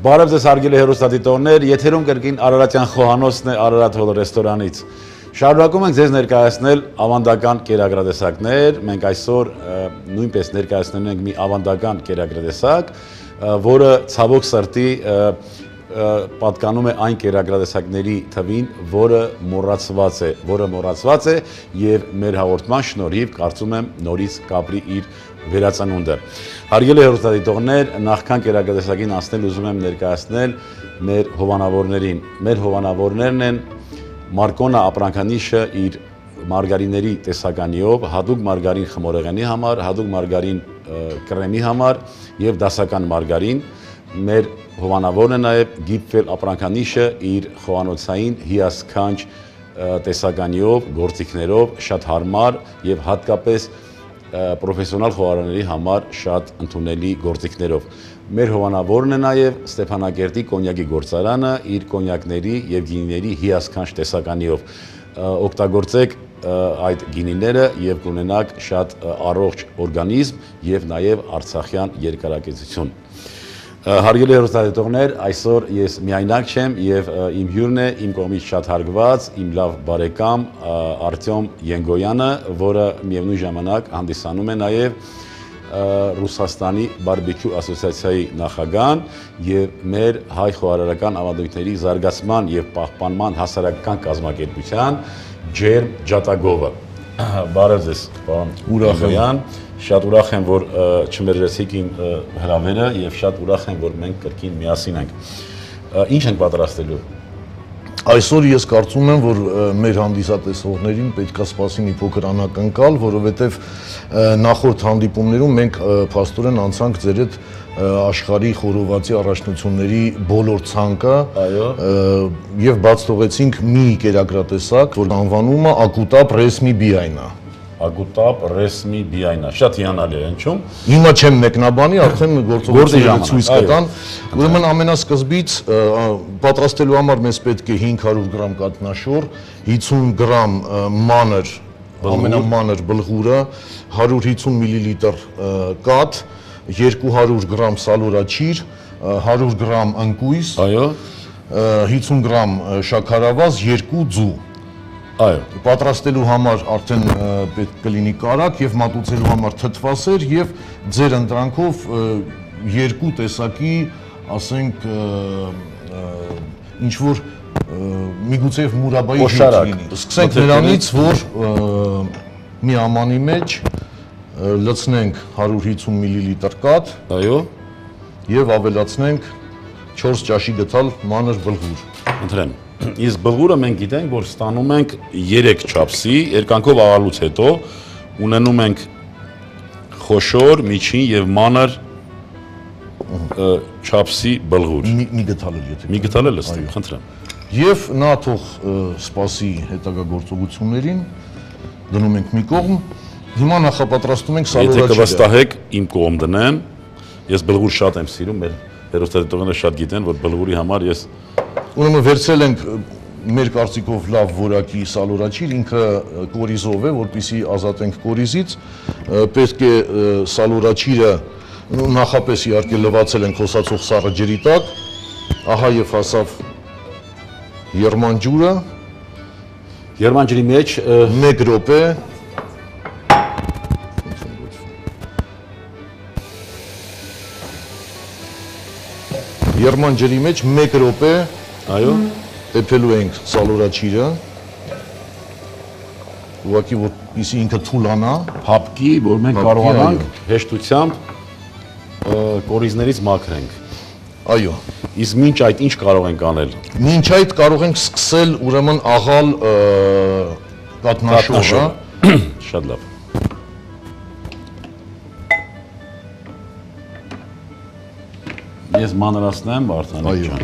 Բարև ձեզ հարգելի հեռուստադիտողներ, եթերում կրկին Արարատյան խոհանոցն է Արարատ հոլ ռեստորանից։ Շարունակում ենք ձեզ ներկայացնել ավանդական կերակրատեսակներ, մենք այսօր նույնպես ներկայացնելու ենք մի ավանդական կերակրատեսակ, որը ցավոք սրտի պատկանում է այն կերակրատեսակների թվին, որը մոռացված է եւ մեր հաղորդման շնորհիվ կարծում եմ նորից կապրի իր վերածնունդը։ Հարգելի հեռուստադիտողներ, նախքան կերակրատեսակին անցնել ուզում եմ ներկայացնել մեր հովանավորներին։ Մեր հովանավորներն են Մարկոնա ապրանքանիշը իր մարգարիների տեսականիով, հատուկ մարգարին խմորեղենի համար, հատուկ մարգարին կրեմի համար եւ դասական մարգարին։ Մեր հովանավորն է նաև Գիփվել ապրանքանիշը իր խոհանոցային հիասքանչ տեսականիով, գործիքներով, շատ հարմար եւ հատկապես պրոֆեսիոնալ խոհարարների համար շատ ընդունելի գործիքներով։ Մեր հովանավորն է նաև Ստեփանակերտի կոնյակի գործարանը իր կոնյակների եւ գինիների հիասքանչ տեսականիով։ Օգտագործեք այդ գինիները եւ կունենաք շատ առողջ օրգանիզմ եւ նաև արցախյան երկարակեցություն։ Հարգելի հեռուստադիտողներ, այսօր ես միայնակ չեմ եւ իմ հյուրն է իմ կողմից շատ հարգված, իմ լավ բարեկամ Արտյոմ Ենգոյանը, որը միևնույն ժամանակ հանդիսանում է նաեւ Ռուսաստանի բարբեկյու ասոցիացիայի նախագահն եւ մեր հայ խոհարարական ավանդույթների զարգացման եւ պահպանման հասարակական կազմակերպության ջերմ ջատագովը։ Բարև ձեզ, պարոն Ուրախյան։ Շատ ուրախ եմ, որ չմերժեցիք իմ հրավերը եւ շատ ուրախ եմ, որ մենք կրկին միասին ենք։ Ինչ ենք պատրաստելու։ Այսօր ես կարծում եմ, որ մեր հանդիսատեսողներին պետք է սպասի մի փոքր անակնկալ, որովհետեւ նախորդ հանդիպումներում մենք փաստորեն անցանք ձեր հետ աշխարհի խորովածի առաջնությունների բոլոր ցանկը եւ բաց թողեցինք մի կերակրատեսակ, որ անվանումը Ակուտապ Ռեսմի Բիայնա։ Ակուտապ Ռեսմի Բիայնա, շատ հիանալի է, ինչու՞մ։ Հիմա չեմ մեկնաբանի, արդեն գործողությունները ցույց կտան։ Ուրեմն ամենասկզբից պատրաստելու համար մեզ պետք է 500 գրամ կատնաշոր, 50 գրամ մանր, ամենամանր բլղուրը, 150 մլ կաթ, 200 գրամ սալորաչիր, 100 գրամ ընկույզ, 50 գրամ շաքարավազ, 2 ձու։ Այո, պատրաստելու համար արդեն պետք կլինի կարակ եւ մատուցելու համար թթվասեր եւ ձեր ընտրանքով երկու տեսակի, ասենք, ինչ որ միգուցե մուրաբայի հյութ լինի։ Սկսենք նրանից, որ մի ամանի մեջ լցնենք 150 մլ կաթ, այո, եւ ավելացնենք 4 ճաշի գթալ մանր բլղուր։ Ընտրեմ։ Իսկ բլղուրը մենք գիտենք, որ ստանում ենք 3 չափսի, երկանքով աղալուց հետո ունենում ենք խոշոր, միջին եւ մանր չափսի բլղուր։ Մի գթալ էլ եթե։ Մի գթալ էլ ըստի, խնդրեմ։ Եվ նա թող սպասի հետագա գործողություններին, դնում ենք մի կողմ, հիմա նախապատրաստում ենք սալորաչիրը։ Եթե կվստահեք, իմ կողմ դնեմ, ես բլղուր շատ եմ սիրում, մեր հեռուստադիտողները շատ գիտեն, որ բլղուրի համար ես Ուրեմն վերցրել ենք մեր կարծիքով լավ որակի սալորաչիր, ինքը կորիզով է, որպեսզի ազատենք կորիզից, պետք է սալորաչիրը նախապես իհարկե լվացել ենք հոսացող սառը ջրի տակ, ահա եւ հասավ երմանջուրը, երմանջրի մեջ 1 րոպե, երմանջրի մեջ 1 րոպե, այո, տեպելու ենք սալորաչիրը, ուղղակի որպեսզի ինքը թուլանա, փափկի, որ մենք կարողանանք հեշտությամբ կորիզներից մաքրենք։ Այո։ Իսկ մինչ այդ ինչ կարող ենք անել։ Մինչ այդ կարող ենք սկսել ուրեմն աղալ կատնաշորը։ Շատ լավ։ Ես մանրացնեմ, Վարդանիկ ջան։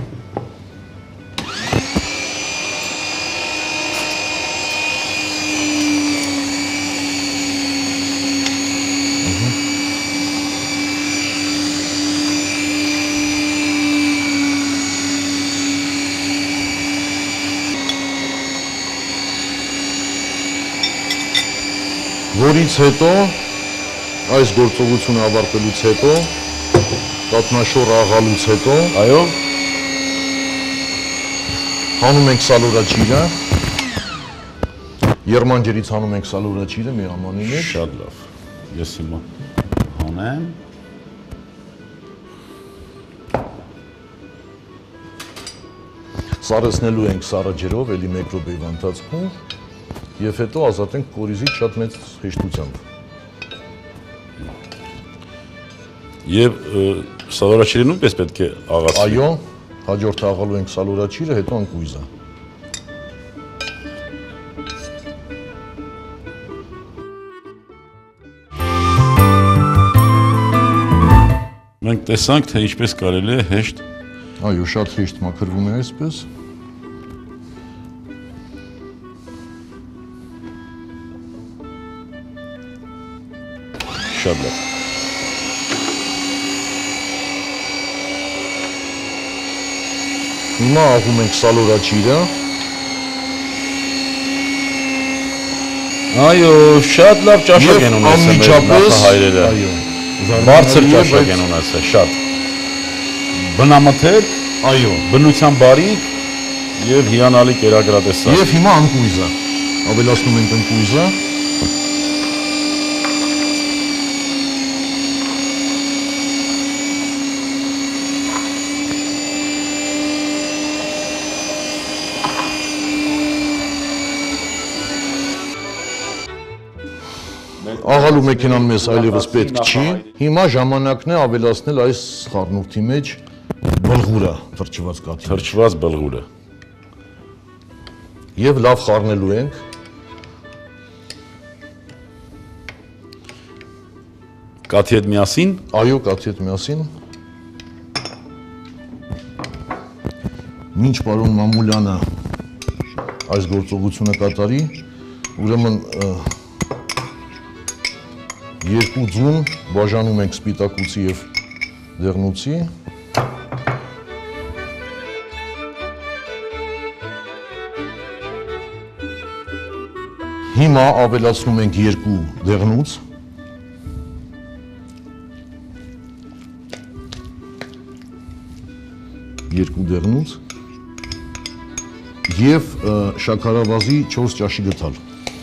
Որից հետո, այս գործողությունը ավարտելուց հետո, կատնաշոր աղալուց հետո, այո, Հանում ենք սալորաչիրը։ Երմանջերից հանում ենք սալորաչիրը մի ամանի մեջ։ Շատ լավ։ Ես հիմա հանեմ։ Սառեցնելու ենք սառը ջրով, էլի 1 րոպեի ընթացքում եւ հետո ազատենք կորիզից շատ մեծ հեշտությամբ։ Եվ սալորաչիրը նույնպես պետք է աղացվի։ Այո, հաջորդը աղալու ենք սալորաչիրը, հետո անկույզը։ Մենք տեսանք, թե ինչպես կարելի է հեշտ։ Այո, շատ հեշտ մաքրվում է այսպես։ Շատ լավ։ Հիմա աղում ենք սալորաչիրը։ Այո, շատ լավ ճաշակ են ունեցել մեր նախահայրերը։ Այո, Բարձր ճաշակ են ունեցել, շատ։ Բնամթերք, այո, բնության բարիք եւ հիանալի կերակրատեսակ։ եւ հիմա անկույզը։ Ավելացնում ենք անկույզը։ Աղալու մեքենան մեզ այլևս պետք չի։ Հիմա ժամանակն է ավելացնել այս խառնուրդի մեջ բլղուրը, թրջված կաթի։ Թրջված բլղուրը։ Եվ լավ խառնելու ենք։ Կաթի հետ միասին։ Այո, կաթի հետ միասին։ Մինչ պարոն Մամուլյանը այս գործողությունը կատարի, ուրեմն երկու ձուն բաժանում ենք սպիտակուցի եւ դեղնուցի։ Հիմա ավելացնում ենք երկու դեղնուց։ Երկու դեղնուց եւ շաքարավազի 4 ճաշի գթալ։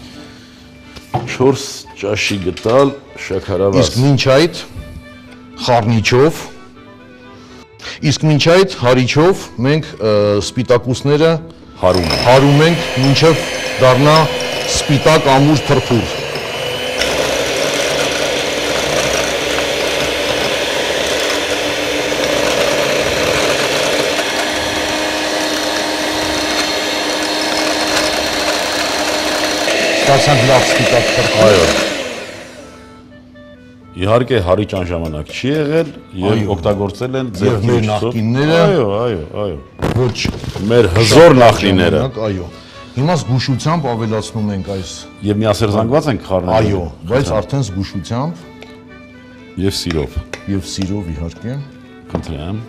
4 ճաշի գտալ շաքարավազ։ Իսկ մինչ այդ խառնիչով, իսկ մինչ այդ հարիչով մենք սպիտակուցները հարում ենք մինչև դառնա սպիտակ ամուր թրփուր։ Ստացանք լավ սպիտակ թրփուր։ Այո։ Իհարկե հարիճան ժամանակ չի եղել եւ օգտագործել են Եվ մեր նախկինները։ Այո։ Ոչ Մեր հզոր նախնիները։ Այո։ Հիմա զգուշությամբ ավելացնում ենք այս։ Եվ միասերզանգված ենք խառնել։ Այո, բայց արդեն զգուշությամբ Եվ սիրով։ եւ սիրով իհարկե։ Խնդրեմ։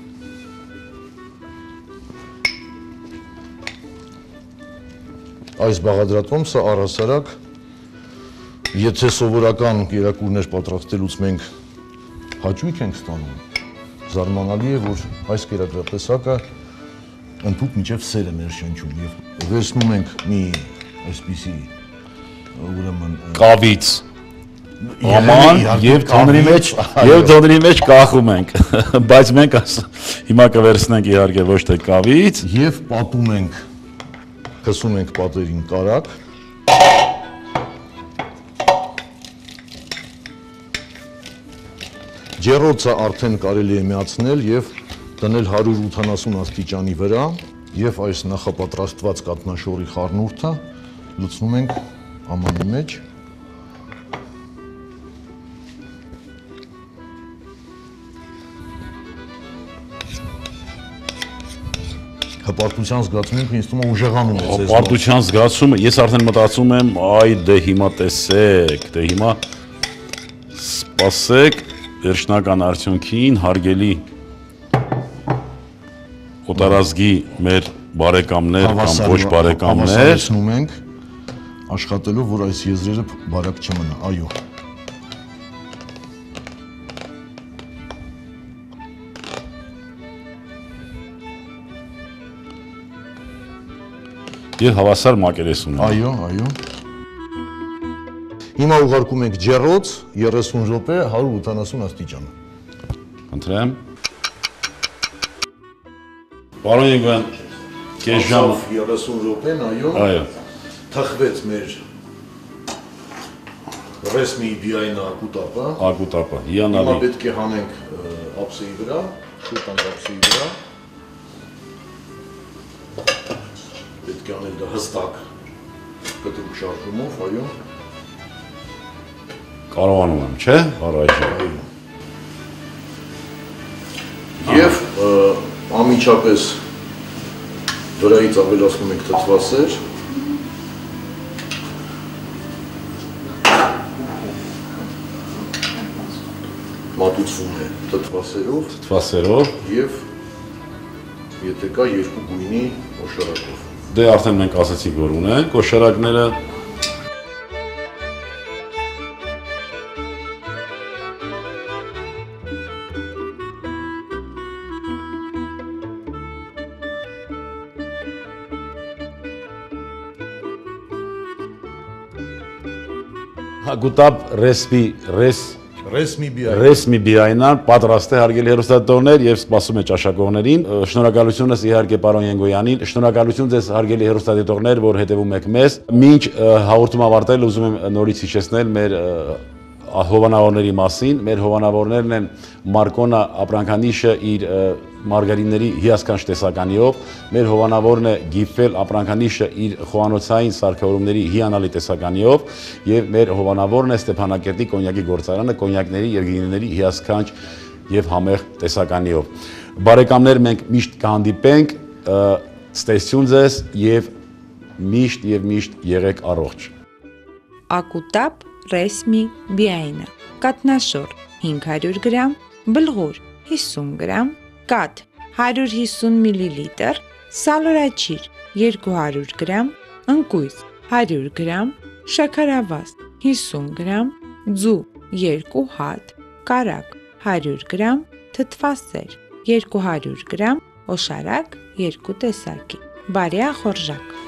Այս բաղադրատոմսը առհասարակ, եթե սովորական կերակուրներ պատրաստելուց մենք հաճույք ենք ստանում, զարմանալի է, որ այս կերակրատեսակը ընդհուպ մինչև սեր է ներշնչում եւ վերցնում ենք մի այսպիսի ուրեմն Կավից Աման եւ թոնրի մեջ կախում ենք, բայց մենք հիմա կվերցնենք իհարկե ոչ թե կավից եւ պատում ենք, քսում ենք պատերին կարակ։ Ջեռոցը արդեն կարելի է միացնել եւ դնել 180 աստիճանի վրա եւ այս նախապատրաստված կատնաշորի խառնուրդը լցնում ենք ամանի մեջ։ Հպարտության զգացումն ինձ թվում է ուժեղանում է ձեզ։ Հպարտության զգացումը, ես արդեն մտածում եմ, այ դե հիմա տեսեք, դե հիմա սպասեք վերջնական արդյունքին, հարգելի օտարազգի մեր բարեկամներ կամ ոչ բարեկամներ, հավասարեցնում ենք աշխատելով, որ այս եզրերը բարակ չմնա, այո։ Եվ հավասար մակերեսուն ունի։ Այո, այո։ Հիմա ուղարկում ենք ջեռոց 30 րոպե 180 աստիճան։ Խնդրեմ։ Պարոն Եգոյան, կես ժամ 30 րոպեն, այո։ Այո։ Թխվեց մեր ռեսմի բիայնը ակուտապը։ Ակուտապը, Հիմա հիանալի։ պետք է հանենք ափսեի վրա, շուտ անք ափսեի վրա։ Պետք է անել դա հստակ կտրուկ շարժումով, այո։ Կարողանում եմ, չէ՞, առայժմ։ Եվ անմիջապես վրայից ավելացնում ենք թթվասեր։ Մատուցվում է թթվասերով եւ եթե կա երկու գույնի օշարակով։ Դե արդեն մենք ասացինք, որ ունենք օշարակները։ Հագուտապ ռեսմի բիայնան պատրաստ է հարգելի հեռուստադիտողներ եւ սպասում է ճաշակողներին։ Շնորհակալությունս իհարկե պարոն Ենգոյանին, շնորհակալություն ձեզ հարգելի հեռուստադիտողներ, որ հետևում եք մեզ։ Մինչ հաղորդում ավարտել ուզում եմ նորից հիշեցնել մեր հովանավորների մասին։ Մեր հովանավորներն են Մարկոնա ապրանքանիշը իր մարգարինների հիասքանչ տեսականիով, մեր հովանավորն է Գիֆել ապրանքանիշը իր խոհանոցային սարքավորումների հիանալի տեսականիով եւ մեր հովանավորն է Ստեփանակերտի կոնյակի գործարանը կոնյակների եւ գինիների հիասքանչ եւ համեղ տեսականիով։ Բարեկամներ, մենք միշտ կհանդիպենք, ստեսյուն ձեզ եւ միշտ եղեք առողջ։ Ակուտապ ռեսմի բիայնը, կատնաշոր 500 գրամ, բլղուր 50 գրամ, կաթ 150 մլ, սալորաչիր 200 գրամ, ընկույզ 100 գրամ, շաքարավազ 50 գրամ, ձու 2 հատ, կարագ 100 գրամ, թթվասեր 200 գրամ, օշարակ 2 տեսակի, բարյա խորժակ։